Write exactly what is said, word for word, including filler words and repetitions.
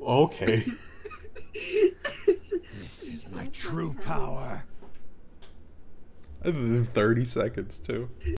Oh, okay. This is my true power. And then thirty seconds too.